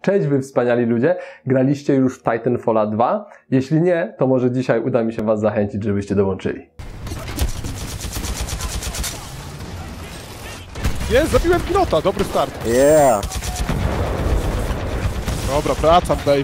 Cześć wy wspaniali ludzie, graliście już w Titanfalla 2? Jeśli nie, to może dzisiaj uda mi się was zachęcić, żebyście dołączyli. Jest, zabiłem pilota, dobry start. Yeah! Dobra, wracam, baby.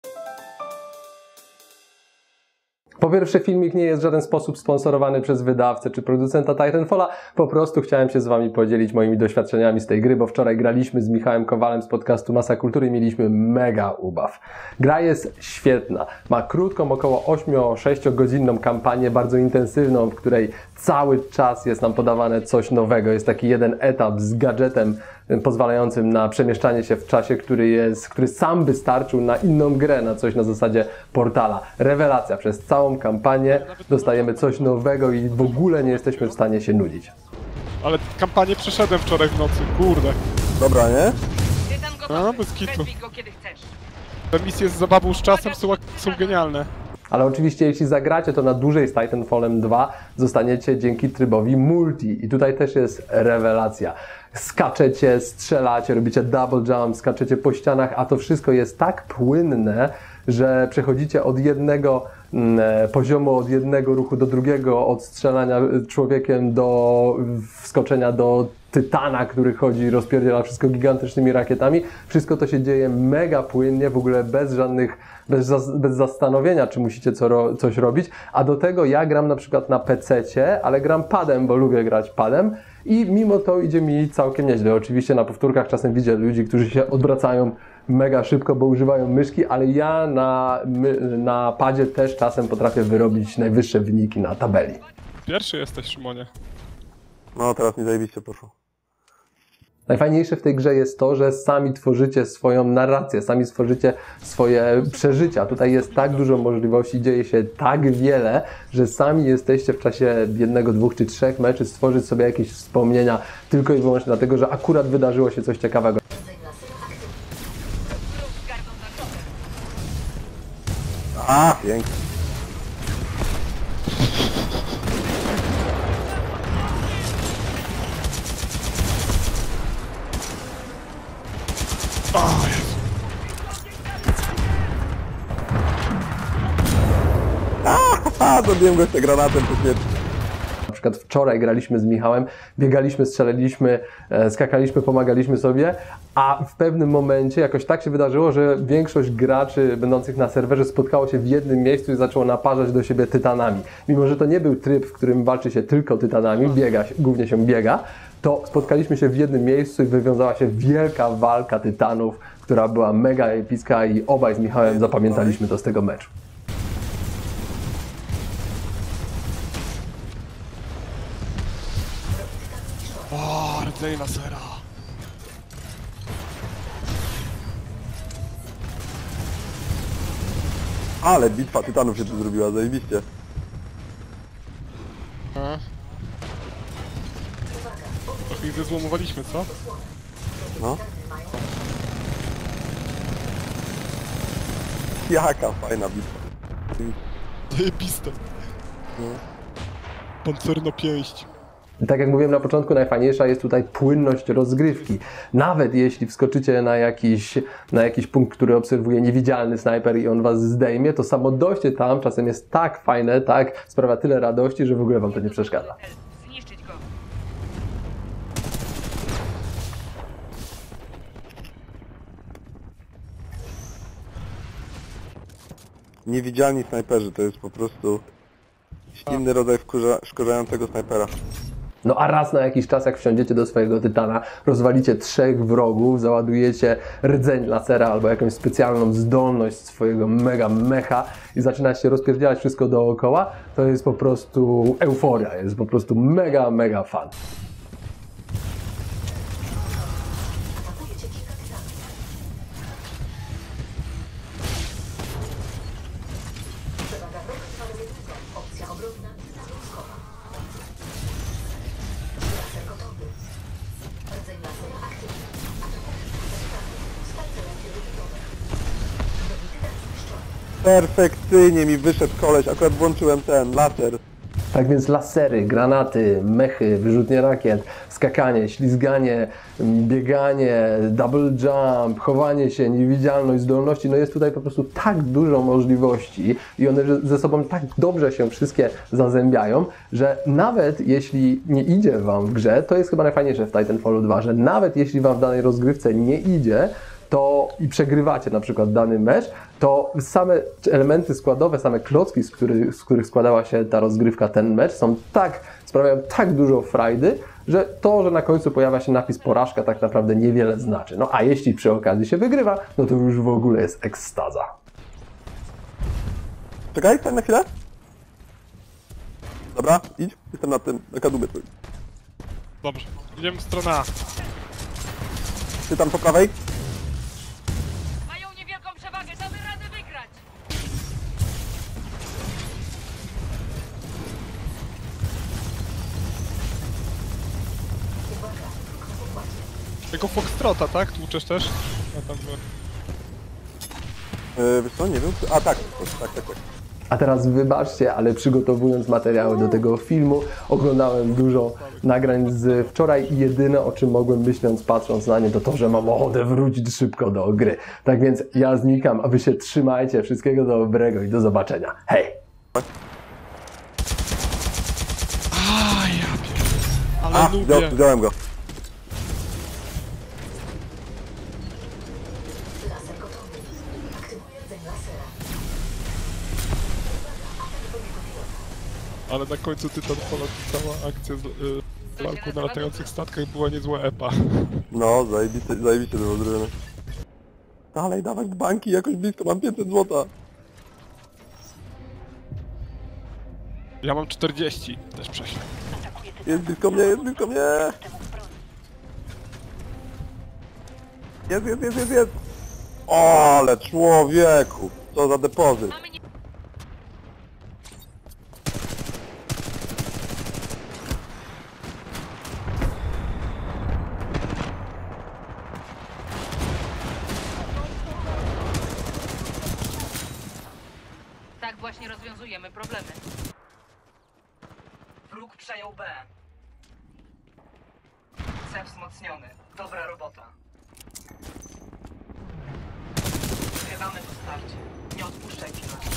Po pierwsze, filmik nie jest w żaden sposób sponsorowany przez wydawcę czy producenta Titanfalla. Po prostu chciałem się z wami podzielić moimi doświadczeniami z tej gry, bo wczoraj graliśmy z Michałem Kowalem z podcastu Masa Kultury i mieliśmy mega ubaw. Gra jest świetna. Ma krótką, około 8-6 godzinną kampanię, bardzo intensywną, w której cały czas jest nam podawane coś nowego. Jest taki jeden etap z gadżetem pozwalającym na przemieszczanie się w czasie, który sam by starczył na inną grę, na coś na zasadzie Portala. Rewelacja. Przez całą kampanię dostajemy coś nowego i w ogóle nie jesteśmy w stanie się nudzić. Ale kampanię przeszedłem wczoraj w nocy, kurde. Dobra, nie? No, bez kitu. Te misje z zabawą z czasem są genialne. Ale oczywiście jeśli zagracie to na dłużej z Titanfallem 2, zostaniecie dzięki trybowi multi. I tutaj też jest rewelacja. Skaczecie, strzelacie, robicie double jump, skaczecie po ścianach, a to wszystko jest tak płynne, że przechodzicie od jednego poziomu, od jednego ruchu do drugiego, od strzelania człowiekiem do wskoczenia do Tytana, który chodzi i rozpierdziela wszystko gigantycznymi rakietami. Wszystko to się dzieje mega płynnie, w ogóle bez zastanowienia, czy musicie coś robić. A do tego ja gram na przykład na PC-cie, ale gram padem, bo lubię grać padem. I mimo to idzie mi całkiem nieźle. Oczywiście na powtórkach czasem widzę ludzi, którzy się odwracają mega szybko, bo używają myszki, ale ja na padzie też czasem potrafię wyrobić najwyższe wyniki na tabeli. Pierwszy jesteś, Szymonie. No, teraz mi zajebiście poszło. Najfajniejsze w tej grze jest to, że sami tworzycie swoją narrację, sami stworzycie swoje przeżycia. Tutaj jest tak dużo możliwości, dzieje się tak wiele, że sami jesteście w czasie jednego, dwóch czy trzech meczy stworzyć sobie jakieś wspomnienia tylko i wyłącznie dlatego, że akurat wydarzyło się coś ciekawego. A, pięknie. Zabiłem gościa granatem po śmierci. Na przykład wczoraj graliśmy z Michałem, biegaliśmy, strzelaliśmy, skakaliśmy, pomagaliśmy sobie, a w pewnym momencie jakoś tak się wydarzyło, że większość graczy będących na serwerze spotkało się w jednym miejscu i zaczęło naparzać do siebie tytanami. Mimo że to nie był tryb, w którym walczy się tylko tytanami, głównie się biega, to spotkaliśmy się w jednym miejscu i wywiązała się wielka walka tytanów, która była mega epicka i obaj z Michałem zapamiętaliśmy to z tego meczu. O, rdzej lasera. Ale bitwa tytanów się tu zrobiła, zajebiście. Trochę ich zezłomowaliśmy, co? No. Jaka fajna bitwa. Zajebiste. Pancernopięść. I tak jak mówiłem na początku, najfajniejsza jest tutaj płynność rozgrywki. Nawet jeśli wskoczycie na jakiś punkt, który obserwuje niewidzialny snajper i on was zdejmie, to samo dojście tam czasem jest tak fajne, tak sprawia tyle radości, że w ogóle wam to nie przeszkadza. Zniszczyć go. Niewidzialni snajperzy to jest po prostu inny rodzaj wkurzającego snajpera. No a raz na jakiś czas, jak wsiądziecie do swojego tytana, rozwalicie 3 wrogów, załadujecie rdzeń lasera albo jakąś specjalną zdolność swojego mega mecha i zaczynacie rozpierdzielać wszystko dookoła, to jest po prostu euforia, jest po prostu mega, mega fan. Perfekcyjnie mi wyszedł koleś, akurat włączyłem ten laser. Tak więc lasery, granaty, mechy, wyrzutnie rakiet, skakanie, ślizganie, bieganie, double jump, chowanie się, niewidzialność, zdolności, no jest tutaj po prostu tak dużo możliwości i one ze sobą tak dobrze się wszystkie zazębiają, że nawet jeśli nie idzie Wam w grze, to jest chyba najfajniejsze w Titanfallu 2, że nawet jeśli Wam w danej rozgrywce nie idzie, to i przegrywacie na przykład dany mecz, to same elementy składowe, same klocki, z których składała się ta rozgrywka, ten mecz, sprawiają tak dużo frajdy, że to, że na końcu pojawia się napis porażka, tak naprawdę niewiele znaczy. No a jeśli przy okazji się wygrywa, no to już w ogóle jest ekstaza. Czekaj, stań na chwilę. Dobra, idź. Jestem na tym, na kadłubie twoim. Dobrze, idziemy w stronę A. Ty tam po prawej? Mają niewielką przewagę, damy radę wygrać! Tego Foxtrota, tak? Tłuczesz też? Ja tam... Wiesz co, nie wiem. A tak, tak. A teraz wybaczcie, ale przygotowując materiały do tego filmu, oglądałem dużo nagrań z wczoraj i jedyne o czym mogłem myśląc, patrząc na nie, to że mam ochotę wrócić szybko do gry. Tak więc ja znikam, a wy się trzymajcie, wszystkiego dobrego i do zobaczenia. Hej! A, ja pierdolę. Ale lubię. Wziąłem go. Ale na końcu Titanfalla cała akcja z walką na latających statkach była niezła epa. No, zajebiście to było zrobione. Dalej, dawaj do banki, jakoś blisko, mam 500 złota. Ja mam 40, też prześlę. Jest blisko mnie, jest blisko mnie! Jest! O, ale człowieku! Co za depozyt! Tak właśnie rozwiązujemy problemy. Wróg przejął B. C wzmocniony. Dobra robota. Zgrywamy to starcie. Nie odpuszczaj piła.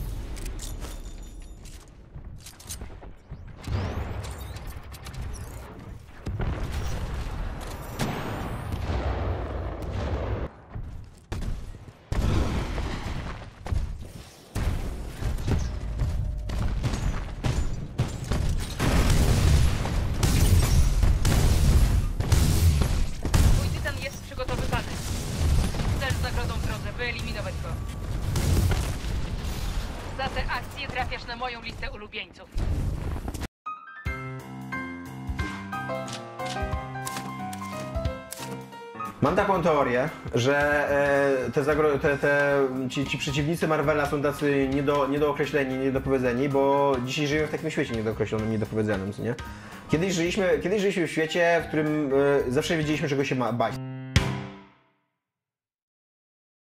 Mój tytan jest przygotowywany. Cel z nagrodą w drodze, wyeliminować go. Za tę akcję trafiasz na moją listę ulubieńców. Mam taką teorię, że ci przeciwnicy Marvela są tacy niedookreśleni, niedopowiedzeni, bo dzisiaj żyjemy w takim świecie niedookreślonym, niedopowiedzonym, co nie? Kiedyś żyliśmy w świecie, w którym zawsze wiedzieliśmy, czego się ma bać.